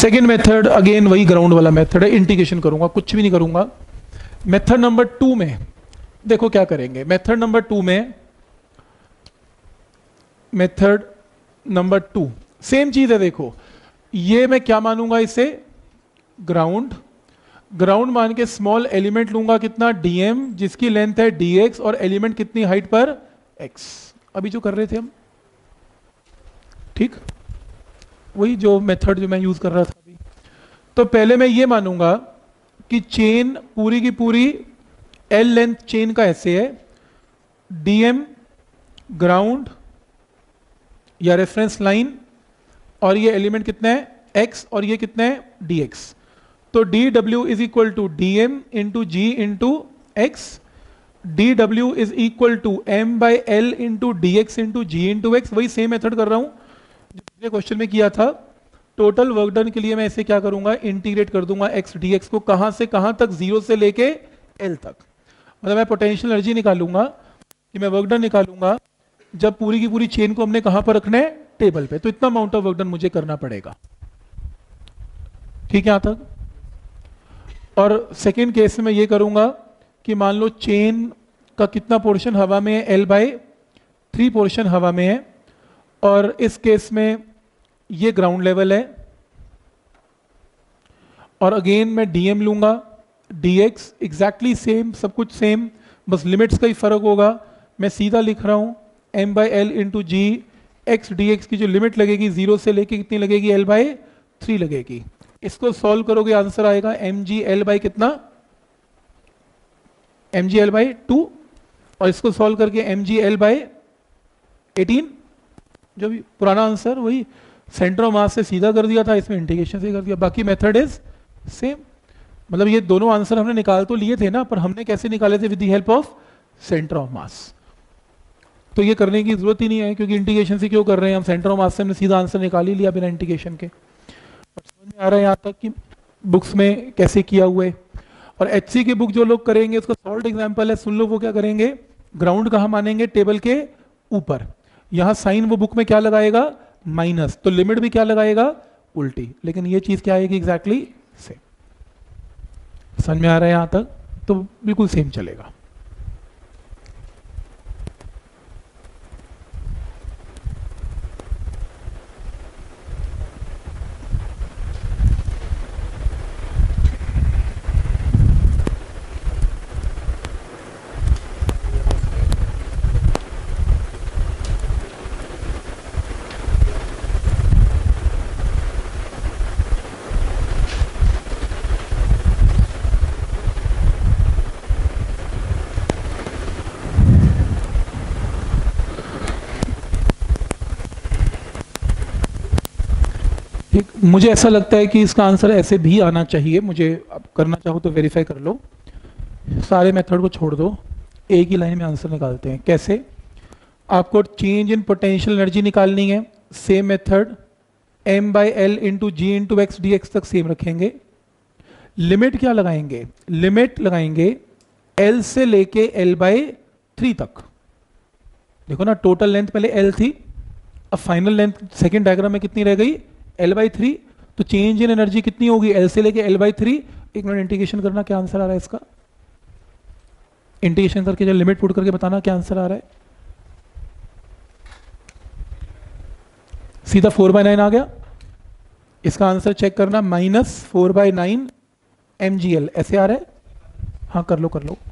A: Second method again वही ग्राउंड वाला मेथड है, इंटीग्रेशन करूंगा, कुछ भी नहीं करूंगा। मेथड नंबर टू में देखो क्या करेंगे। मेथड नंबर टू में मेथड नंबर टू सेम चीज है। देखो ये मैं क्या मानूंगा, इसे ग्राउंड। ग्राउंड मान के स्मॉल एलिमेंट लूंगा कितना, डीएम, जिसकी लेंथ है डीएक्स, और एलिमेंट कितनी हाइट पर, एक्स। अभी जो कर रहे थे हम, ठीक, वही जो मेथड जो मैं यूज कर रहा था अभी। तो पहले मैं ये मानूंगा कि चेन पूरी की पूरी एल लेंथ चेन का ऐसे है, डीएम ग्राउंड या रेफरेंस लाइन, और ये एलिमेंट कितना है, एक्स, और ये कितना है, डीएक्स। तो D W is equal to D M into G into X, D W is equal to M by L into D X into G into X. वही सेम मेथड कर रहा हूं जो पिछले क्वेश्चन में किया था। टोटल वर्क डन के लिए मैं इसे क्या करूंगा, इंटीग्रेट कर दूंगा एक्स डी एक्स को, कहां से कहां तक, जीरो से लेके एल तक। मतलब मैं पोटेंशियल एनर्जी निकालूंगा कि मैं वर्क डन निकालूंगा जब पूरी की पूरी चेन को हमने कहां पर रखना है, टेबल पे। तो इतना अमाउंट ऑफ वर्क डन मुझे करना पड़ेगा, ठीक है यहां तक। और सेकेंड केस में ये करूंगा कि मान लो चेन का कितना पोर्शन हवा में है, एल बाई थ्री पोर्शन हवा में है, और इस केस में ये ग्राउंड लेवल है, और अगेन मैं डीएम लूंगा, डीएक्स एग्जैक्टली सेम, सब कुछ सेम, बस लिमिट्स का ही फर्क होगा। मैं सीधा लिख रहा हूं M by L into G, X D X की जो लिमिट लगेगी जीरो से लेके कितनी लगेगी, एल बाई थ्री लगेगी। इसको सॉल्व करोगे आंसर आएगा एम जी एल बाई कितना, M G L by two, और इसको सॉल्व करके M G L by eighteen. जो भी पुराना आंसर वही, सेंटर ऑफ मास से सीधा कर दिया था, इसमें इंटीग्रेशन से कर दिया। बाकी मेथड इज सेम। मतलब ये दोनों आंसर हमने निकाल तो लिए थे ना, पर हमने कैसे निकाले थे, with the help of centre of mass. तो ये करने की जरूरत ही नहीं है, क्योंकि इंटीग्रेशन से क्यों कर रहे हैं हम, सेंटर ऑफ मास से हमने सीधा आंसर निकाल ही लिया बिना इंटीग्रेशन के। समझ में आ रहा है यहाँ तक कि बुक्स में कैसे किया हुआ है। और एचसी की बुक जो लोग करेंगे, उसका सॉल्ट एग्जांपल है, सुन लो। वो क्या करेंगे, ग्राउंड कहाँ मानेंगे, टेबल के ऊपर। यहाँ साइन वो बुक में क्या लगाएगा, माइनस, तो लिमिट भी क्या लगाएगा, उल्टी। लेकिन ये चीज क्या आएगी, एग्जैक्टली सेम। समझ में आ रहा है यहाँ तक, तो बिल्कुल सेम चलेगा। ठीक, मुझे ऐसा लगता है कि इसका आंसर ऐसे भी आना चाहिए। मुझे अब करना चाहो तो वेरीफाई कर लो, सारे मेथड को छोड़ दो, एक ही लाइन में आंसर निकालते हैं। कैसे, आपको चेंज इन पोटेंशियल एनर्जी निकालनी है, same method, M by L into G into X D X तक सेम रखेंगे। लिमिट क्या लगाएंगे, लिमिट लगाएंगे एल से लेके एल बाई थ्री तक। देखो ना, टोटल लेंथ पहले एल थी, अब फाइनल लेंथ सेकेंड डायग्राम में कितनी रह गई, एल बाई थ्री। तो चेंज इन एनर्जी कितनी होगी, एल से लेके एल बाई थ्री। एक मिनट इंटीग्रेशन करना, क्या आंसर आ रहा है इसका, इंटीग्रेशन करके जो लिमिट पुट करके बताना क्या आंसर आ रहा है। सीधा फोर बाय नाइन आ गया। इसका आंसर चेक करना, minus four by nine M G L, ऐसे आ रहा है। हाँ कर लो कर लो।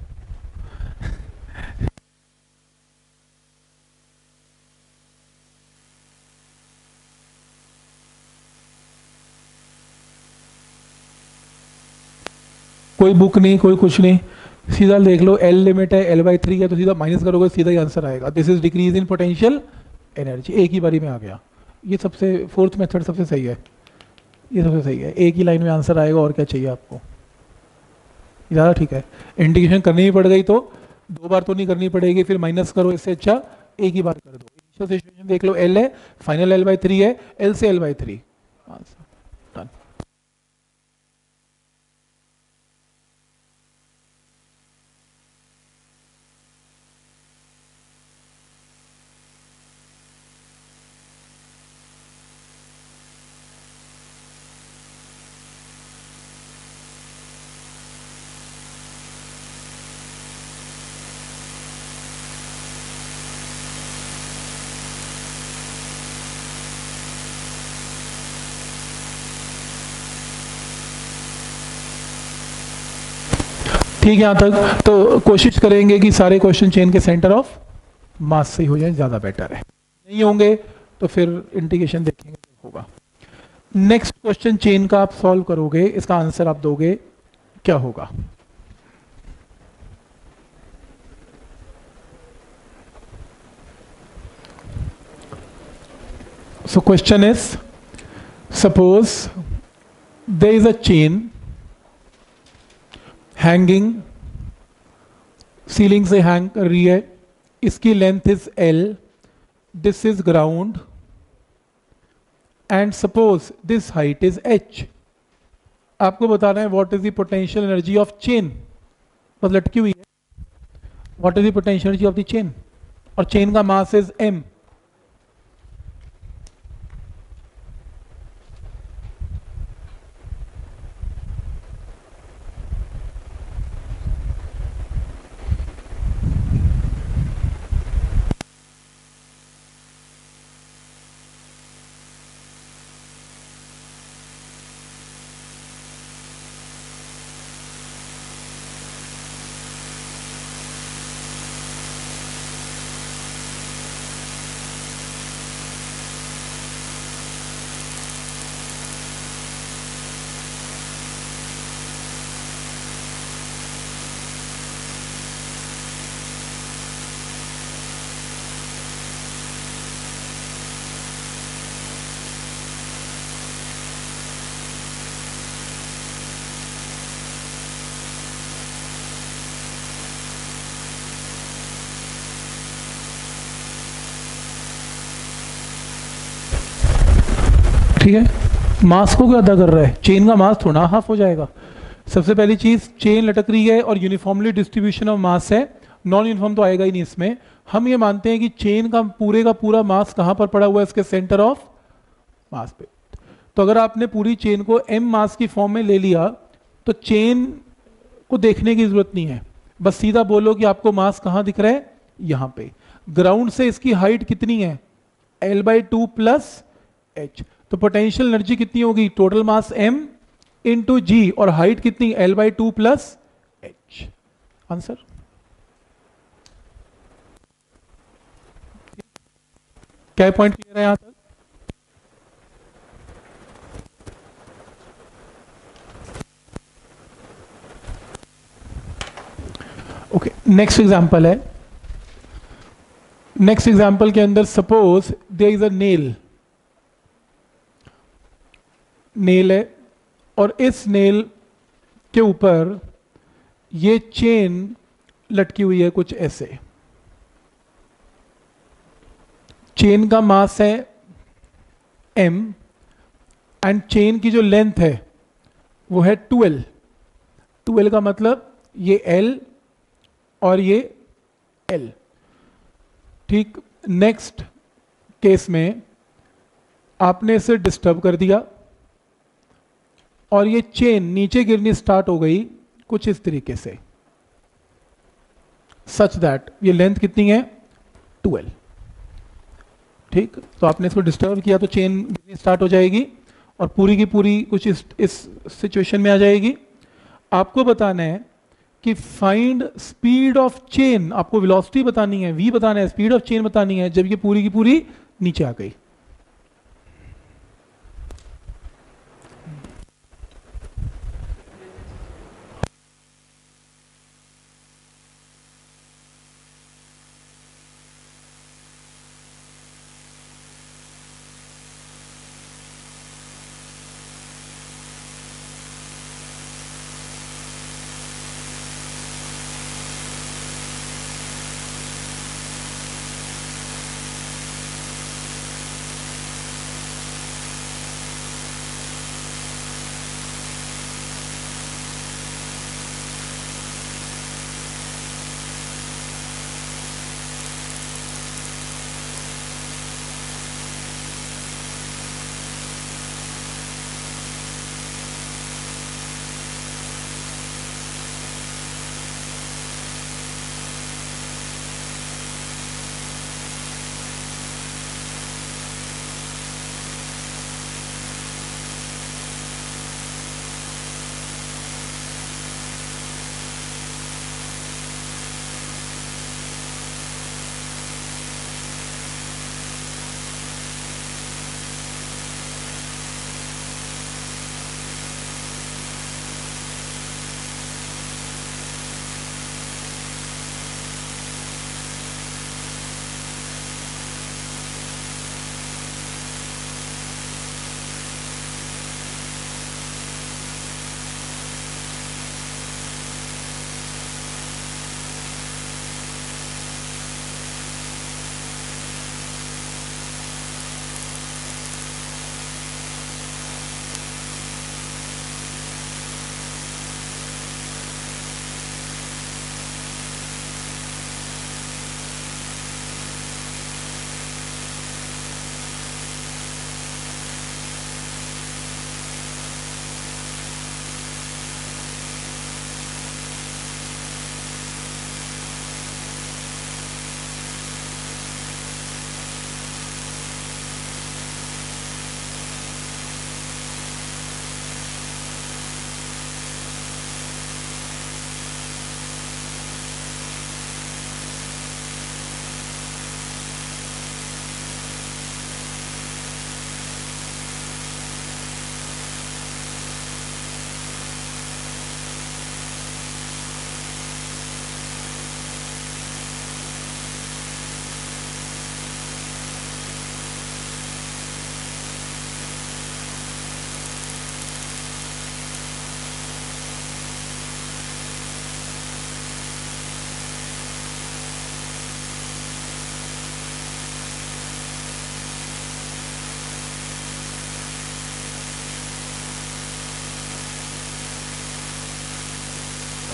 A: कोई बुक नहीं, कोई कुछ नहीं, सीधा देख लो, एल लिमिट है, एल बाई थ्री है, तो सीधा माइनस करोगे, सीधा ही आंसर आएगा। This is decrease in potential energy, एक ही बारी में आ गया। ये सबसे फोर्थ मेथड सबसे सही है, ये सबसे सही है, एक ही लाइन में आंसर आएगा। और क्या चाहिए आपको, ज़्यादा ठीक है। इंटीग्रेशन करनी ही पड़ गई तो दो बार तो नहीं करनी पड़ेगी, फिर माइनस करो, इससे अच्छा एक ही बार कर दो। इनिशियल सिचुएशन देख लो, एल है, फाइनल एल बाई थ्री है, एल से L by three, answer done. ठीक है यहाँ तक? तो कोशिश करेंगे कि सारे क्वेश्चन चेन के सेंटर ऑफ मास से ही हो जाए, ज़्यादा बेटर है। नहीं होंगे तो फिर इंटीग्रेशन देखेंगे होगा। नेक्स्ट क्वेश्चन चेन का आप सॉल्व करोगे, इसका आंसर आप दोगे, क्या होगा? So question is, suppose there is a chain hanging, ceiling से हैंग कर रही है, इसकी length is L, this is ground, and suppose this height is H। आपको बताना है what is the potential energy of chain, बस लटकी हुई है, what is the potential energy of the chain, और चेन का मास इज M। ठीक है, मास को क्या अदा कर रहा है? चेन का मास थोड़ा हाफ हो जाएगा। सबसे पहली चीज, चेन लटक रही है और यूनिफॉर्मली डिस्ट्रीब्यूशन ऑफ मास है, नॉन यूनिफॉर्म तो आएगा ही नहीं इसमें। हम ये मानते हैं कि चेन का पूरे का पूरा मास कहां पर पड़ा हुआ है? इसके सेंटर ऑफ मास पे। तो अगर आपने पूरी चेन को एम मास की फॉर्म में ले लिया तो चेन को देखने की जरूरत नहीं है, बस सीधा बोलो कि आपको मास कहां दिख रहा है? यहां पे। ग्राउंड से इसकी हाइट कितनी है? L by two plus H. तो पोटेंशियल एनर्जी कितनी होगी? Total mass m into G, और हाइट कितनी? L by two plus H. Answer. क्या पॉइंट क्लियर है यहां तक? ओके, नेक्स्ट एग्जांपल है। नेक्स्ट एग्जांपल के अंदर suppose there is a nail, nail है, और इस नेल के ऊपर ये चेन लटकी हुई है कुछ ऐसे। चेन का मास है m, एंड चेन की जो लेंथ है वो है ट्वेल्व। ट्वेल्व का मतलब ये L और ये L। ठीक, नेक्स्ट केस में आपने इसे डिस्टर्ब कर दिया और ये चेन नीचे गिरनी स्टार्ट हो गई कुछ इस तरीके से, सच दैट ये लेंथ कितनी है? ट्वेल्व। ठीक, तो आपने इसको डिस्टर्ब किया तो चेन गिरनी स्टार्ट हो जाएगी और पूरी की पूरी कुछ इस इस सिचुएशन में आ जाएगी। आपको बताना है कि फाइंड स्पीड ऑफ चेन, आपको वेलोसिटी बतानी है, v बताना है, स्पीड ऑफ चेन बतानी है जब ये पूरी की पूरी नीचे आ गई।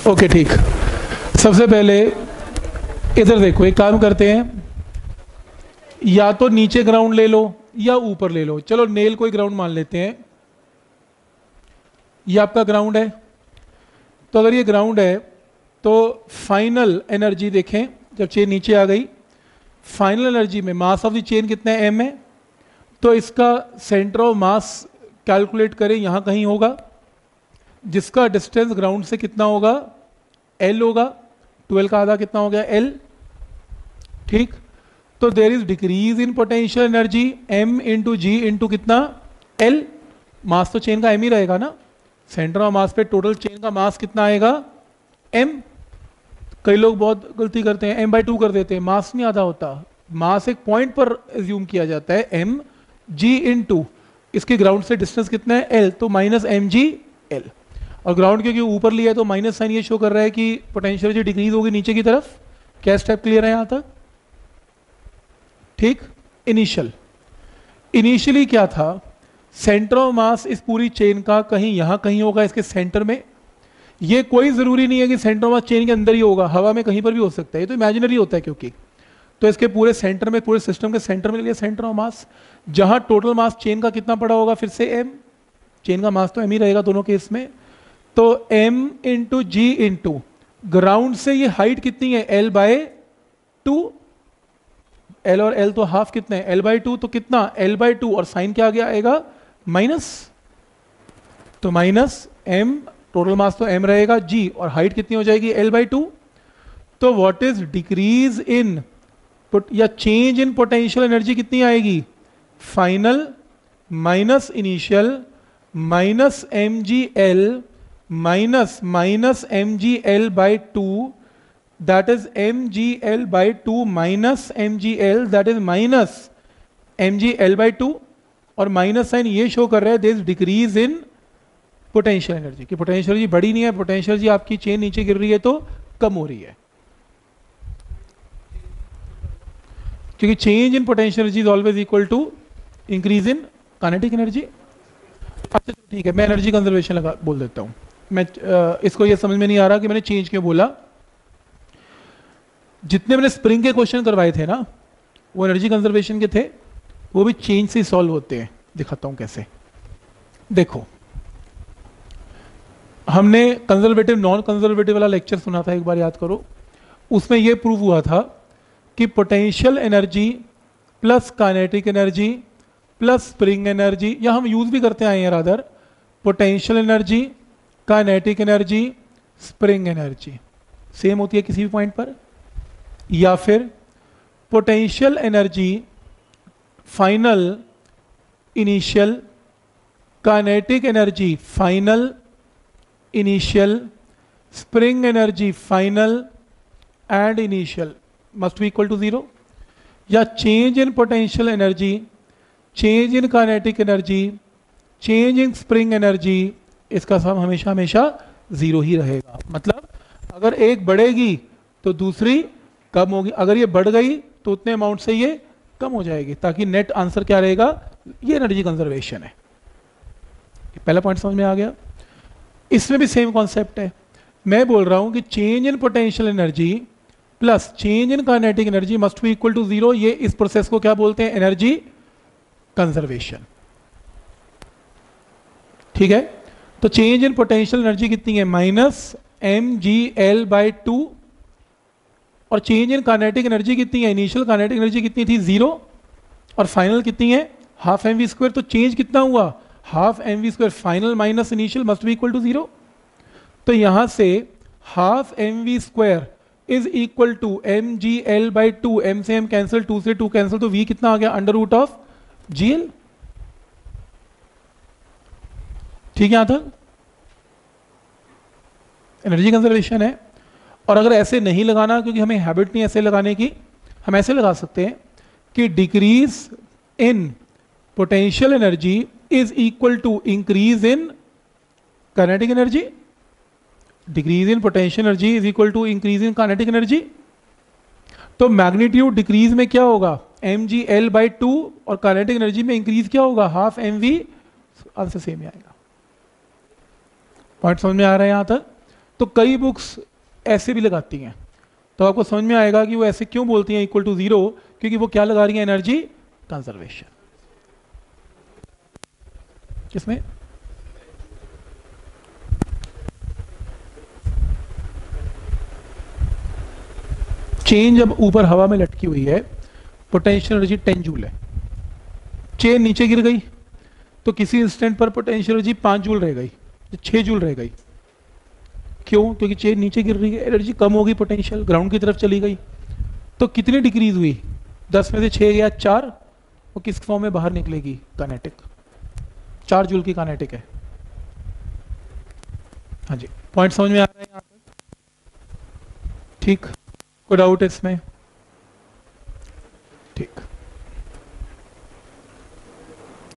A: ओके ठीक। सबसे पहले इधर देखो, एक काम करते हैं, या तो नीचे ग्राउंड ले लो या ऊपर ले लो। चलो नेल को ही ग्राउंड मान लेते हैं। ये आपका ग्राउंड है, तो अगर ये ग्राउंड है तो फाइनल एनर्जी देखें, जब चेन नीचे आ गई, फाइनल एनर्जी में मास ऑफ द चेन कितना है, एम है। तो इसका सेंटर ऑफ मास कैलकुलेट करें, यहाँ कहीं होगा, जिसका डिस्टेंस ग्राउंड से कितना होगा, एल होगा। ट्वेल्व का आधा कितना हो गया, एल। ठीक, तो there is decrease in potential energy M into G into कितना, एल। मास तो चेन का एम ही रहेगा ना, सेंटर ऑफ मास पे टोटल चेन का मास कितना आएगा, एम। कई लोग बहुत गलती करते हैं, एम बाई टू कर देते हैं, मास नहीं आधा होता। मास एक पॉइंट पर एज्यूम किया जाता है, एम जी इन टू, इसके ग्राउंड से डिस्टेंस कितना है, एल, तो माइनस एम जी एल। और ग्राउंड क्योंकि ऊपर लिया है तो माइनस साइन ये शो कर रहा है कि पोटेंशियल जो डिक्रीज होगी नीचे की तरफ। क्या स्टेप क्लियर है यहां तक? ठीक। इनिशियल इनिशियली क्या था, सेंटर ऑफ मास इस पूरी चेन का कहीं यहां कहीं होगा, इसके सेंटर में। ये कोई जरूरी नहीं है कि सेंटर ऑफ मास चेन के अंदर ही होगा, हवा में कहीं पर भी हो सकता है, ये तो इमेजिनरी होता है क्योंकि। तो इसके पूरे सेंटर में, पूरे सिस्टम के सेंटर में लिया सेंटर ऑफ मास, जहां टोटल मास चेन का कितना पड़ा होगा, फिर से एम। चेन का मास तो एम ही रहेगा दोनों केस में। तो m into G into ground से ये हाइट कितनी है, l बाय टू। l और l तो हाफ कितना है, l बाय टू, तो कितना, l बाय टू, और साइन क्या आगे आएगा, माइनस। तो माइनस m, टोटल मास तो m रहेगा, g, और हाइट कितनी हो जाएगी, l बाय टू। तो व्हाट इज डिक्रीज इन या चेंज इन पोटेंशियल एनर्जी कितनी आएगी, final minus initial minus M G L minus minus M G L by two, that is M G L by two minus M G L, that is minus M G L by two. और minus sign ये show कर रहा है there is decrease in potential energy, कि potential energy बढ़ी नहीं है, potential energy आपकी चेन नीचे गिर रही है तो कम हो रही है, क्योंकि change in potential energy is always equal to increase in kinetic energy. अच्छा ठीक है, मैं एनर्जी कंजर्वेशन लगा बोल देता हूं। मैं आ, इसको ये समझ में नहीं आ रहा कि मैंने चेंज क्यों बोला। जितने मैंने स्प्रिंग के क्वेश्चन करवाए थे ना, वो एनर्जी कंजर्वेशन के थे, वो भी चेंज से सॉल्व होते हैं। दिखाता हूं कैसे। देखो, हमने कंजर्वेटिव नॉन कंजर्वेटिव वाला लेक्चर सुना था, एक बार याद करो। उसमें यह प्रूव हुआ था कि potential energy plus kinetic energy plus spring energy, या हम यूज भी करते आए हैं rather, potential energy, kinetic energy, spring energy same होती है किसी भी पॉइंट पर। या फिर potential energy final initial, kinetic energy final initial, spring energy final and initial must be equal to zero. या change in potential energy, change in kinetic energy, change in spring energy, इसका sum हमेशा हमेशा zero ही रहेगा। मतलब अगर एक बढ़ेगी तो दूसरी कम होगी, अगर ये बढ़ गई तो उतने अमाउंट से ये कम हो जाएगी, ताकि नेट आंसर क्या रहेगा, ये एनर्जी कंजर्वेशन है। पहला पॉइंट समझ में आ गया। इसमें भी सेम कॉन्सेप्ट है। मैं बोल रहा हूं कि change in potential energy plus change in kinetic energy must be equal to zero. ये इस प्रोसेस को क्या बोलते हैं, एनर्जी कंजर्वेशन। ठीक है, तो चेंज इन पोटेंशियल एनर्जी कितनी है, minus M G L by two. और चेंज इन काइनेटिक एनर्जी कितनी है, इनिशियल काइनेटिक एनर्जी कितनी थी, जीरो, और फाइनल कितनी है, हाफ एम वी स्क्वायर। तो चेंज कितना हुआ, half M V square, final minus initial must be equal to zero. तो यहां से half M V square is equal to M G L by two, M से M cancel, two से two cancel, तो V कितना आ गया, under root of G L. ठीक है, यहां तक एनर्जी कंजर्वेशन है। और अगर ऐसे नहीं लगाना, क्योंकि हमें हैबिट नहीं ऐसे लगाने की, हम ऐसे लगा सकते हैं कि decrease in potential energy is equal to increase in kinetic energy, decrease in potential energy is equal to increase in kinetic energy. तो मैग्नीट्यूड डिक्रीज में क्या होगा, M G L by two, और काइनेटिक एनर्जी में increase क्या होगा, half M V. Answer same ही आएगा। पॉइंट समझ में आ रहा है यहां तक। तो कई बुक्स ऐसे भी लगाती हैं, तो आपको समझ में आएगा कि वो ऐसे क्यों बोलती हैं इक्वल टू जीरो, क्योंकि वो क्या लगा रही है, एनर्जी कंजर्वेशन। किसमें? चेन जब ऊपर हवा में लटकी हुई है, पोटेंशियल एनर्जी टेन जूल है। चेन नीचे गिर गई तो किसी इंस्टेंट पर पोटेंशियल एनर्जी पांच जूल रह गई, छह जूल रह गई। क्यों? क्योंकि चेन नीचे गिर रही है, एनर्जी कम होगी, पोटेंशियल ग्राउंड की तरफ चली गई। तो कितनी डिक्रीज हुई? दस में से छह गया चार, वो किस फॉर्म में बाहर निकलेगी? काइनेटिक। चार जूल की काइनेटिक है। हाँ जी, पॉइंट समझ में आ रहा है यहाँ तक? ठीक, कोई डाउट है इसमें? ठीक।